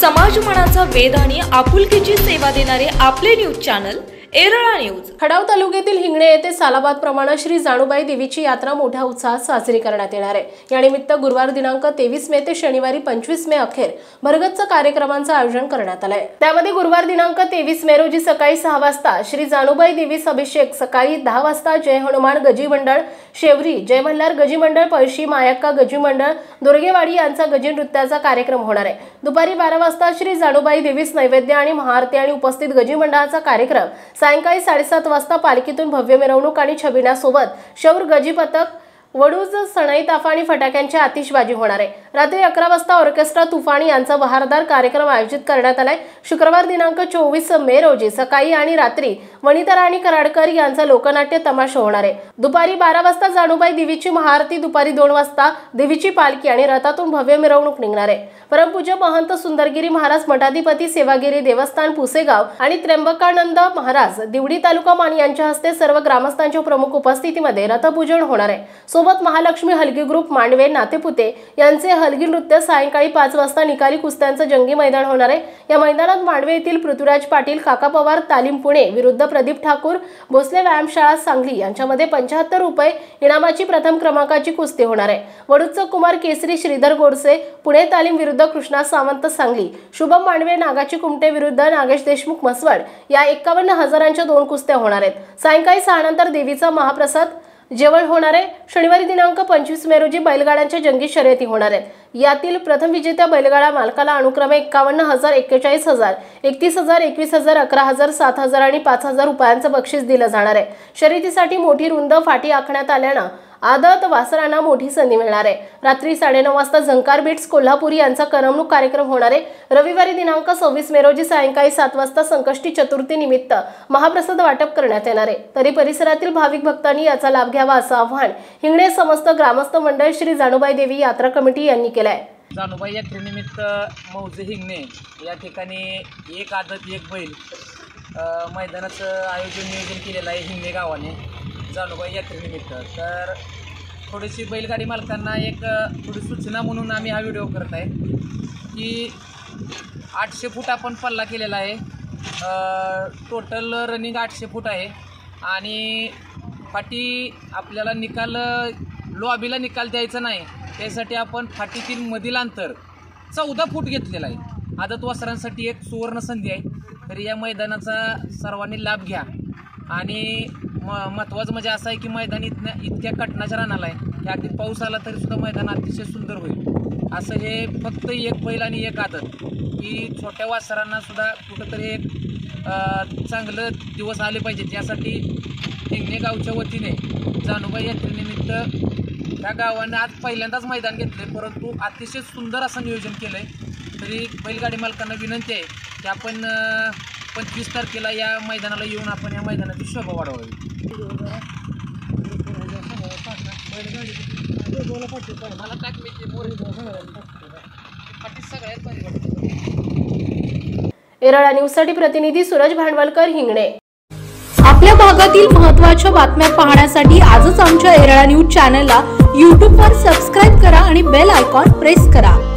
समाजमनाचा वेध आणि आपुलकीची सेवा देणारे आपले न्यूज चॅनल एरळा न्यूज। खडाव तालुक्यातील हिंगणे येथे सालाबाद प्रमाणे श्री जानुबाई देवीची यात्रा मोठ्या उत्साहात साजरी करण्यात येणार आहे। या निमित्त गुरुवार दिनांक 23 मे ते शनिवारी 25 मे अखेर भरगच्च कार्यक्रमांचे आयोजन करण्यात आले आहे। त्यामध्ये गुरुवार दिनांक 23 मे रोजी सकाळी 6 वाजता श्री जानुबाई देवीस अभिषेक, सकाळी 10 वाजता जय हनुमान गजी मंडळ शेवरी, जय मल्हार गजी मंडळ पळशी, मायक्का गजी मंडळ दोरगेवाडी यांचा गजी नृत्याचा कार्यक्रम होणार आहे। दुपारी 12 वाजता श्री जानुबाई देवीस नैवेद्य आणि महाआरती आणि उपस्थित गजी मंडळाचा कार्यक्रम। सायंकाळी 7:30 वाजता पालखीतून भव्य मिरवणूक आणि छबिण्यासोबत शौर गजी पथक, वडूज, सणई ताफा आणि फटाक्यांची आतिषबाजी होणार आहे। रात्री 11 वाजता ऑर्केस्ट्रा तुफानी यांचा बहारदार कार्यक्रम आयोजित करण्यात आलाय। शुक्रवार दिनांक 24 मे रोजी सकाळी आणि रात्री वनिता राणी कराडकर यांचा लोकनाट्य तमाशा होणार आहे। दुपारी 12 वाजता जानुबाई देवीची महाआरती, दुपारी 2 वाजता देवीची पालखी आणि रथातून भव्य मिरवणूक निघणार आहे। परमपूज्य महंत सुंदरगिरी महाराज मठाधिपती सेवागिरी देवस्थान पुसेगाव आणि त्र्यंबकानंद महाराज दिवडी तालुका मानी यांच्या हस्ते सर्व ग्रामस्थांच्या प्रमुख उपस्थितीमध्ये रथपूजन होणार आहे। सोबत महालक्ष्मी हलगी ग्रुप मांडवे नातेपुते यांचे हलगी नृत्य सायंकाळी 5 वाजता निकाली कुस्त्यांचं जंगी मैदान होणार आहे। या मैदानात मांडवे येथील पृथ्वीराज पाटील, काका पवार तालीम पुणे विरुद्ध प्रदीप ठाकूर भोसले व्यायामशाळा सांगली यांच्यामध्ये 75 रुपये इनामाची प्रथम क्रमांकाची कुस्ती होणार आहे। वडूदचा कुमार केसरी श्रीधर गोडसे पुणे तालीम विरुद्ध कृष्णा सावंत सांगली, शुभम मांडवे नागाची कुमटे विरुद्ध नागेश देशमुख मसवड या 51,000च्या 2 कुस्त्या होणार आहेत। सायंकाळी 6 नंतर देवीचा महाप्रसाद जेवण होणार आहे। शनिवारी दिनांक 25 मे रोजी बैलगाड्यांच्या जंगी शर्यती होणार आहेत। यातील प्रथम विजेत्या बैलगाडा मालकाला अनुक्रमे 51,000, 41,000, 31,000, 21,000, 11,000, 7,000 आणि 5,000 रुपयांचं बक्षीस दिलं जाणार आहे। शर्यतीसाठी मोठी रुंद फाटी आखण्यात आल्यानं आदत वासरांना मोठी संधी मिळणार आहे। रात्री 9:30 वाजता झंकार बीट्स कोल्हापुरी यांचा करमणूक कार्यक्रम होणार आहे। रविवारी दिनांक 26 मे रोजी सायंकाळी 7 वाजता संकष्टी चतुर्थी निमित्त महाप्रसाद वाटप करण्यात येणार आहे। तरी परिसरातील भाविक भक्तांनी याचा लाभ घ्यावा असं आवाहन हिंगणे समस्त ग्रामस्थ मंडळ श्री जानुबाई देवी यात्रा कमिटी यांनी केलं आहे। जानुबाई यात्रेनिमित्त मौजे हिंगणे या ठिकाणी एक आदत एक बैल मैदानाचं नियोजन केलेलं आहे हिंगणे गावाने जानुबाई यात्रेनिमित्त। तर थोडीशी बैलगाडी मालकांना थोडी सूचना म्हणून आम्ही हा व्हिडिओ करत आहे की 800 फूट आपण पल्ला केलेला आहे। टोटल रनिंग 800 फूट आहे आणि फाटी आपल्याला लॉबीला निकाल द्यायचा नाही, त्यासाठी आपण फाटीतील मधील अंतर 14 फूट घेतलेलं आहे। आदत वासरांसाठी एक सुवर्ण संधी आहे। तर या मैदानाचा सर्वांनी लाभ घ्या आणि महत्त्वाचं म्हणजे असं आहे की मैदान इतक्या कटनाच्या रानाला आहे की अगदी पाऊस आला तरी सुद्धा मैदान अतिशय सुंदर होईल। असं हे फक्त एक बैल आणि एक आदत की छोट्या वासरांना सुद्धा कुठंतरी एक चांगलं दिवस आले पाहिजेत, यासाठी हिंगणे गावच्या वतीने जानुबाई यात्रेनिमित्त त्या गावाने आज पहिल्यांदाच मैदान घेतले, परंतु अतिशय सुंदर असं नियोजन केलं आहे। तरी बैलगाडी मालकांना विनंती आहे की आपण 25 तारखेला या मैदानाला येऊन आपण या मैदानाची शोभा वाढवावी। एरळा न्यूजसाठी प्रतिनिधी सूरज भांडवलकर, हिंगणे। आपल्या भागातील महत्त्वाच्या बातम्या पाहण्यासाठी आजच आमच्या एरळा न्यूज चॅनलला YouTube वर सबस्क्राइब करा आणि बेल आयकॉन प्रेस करा।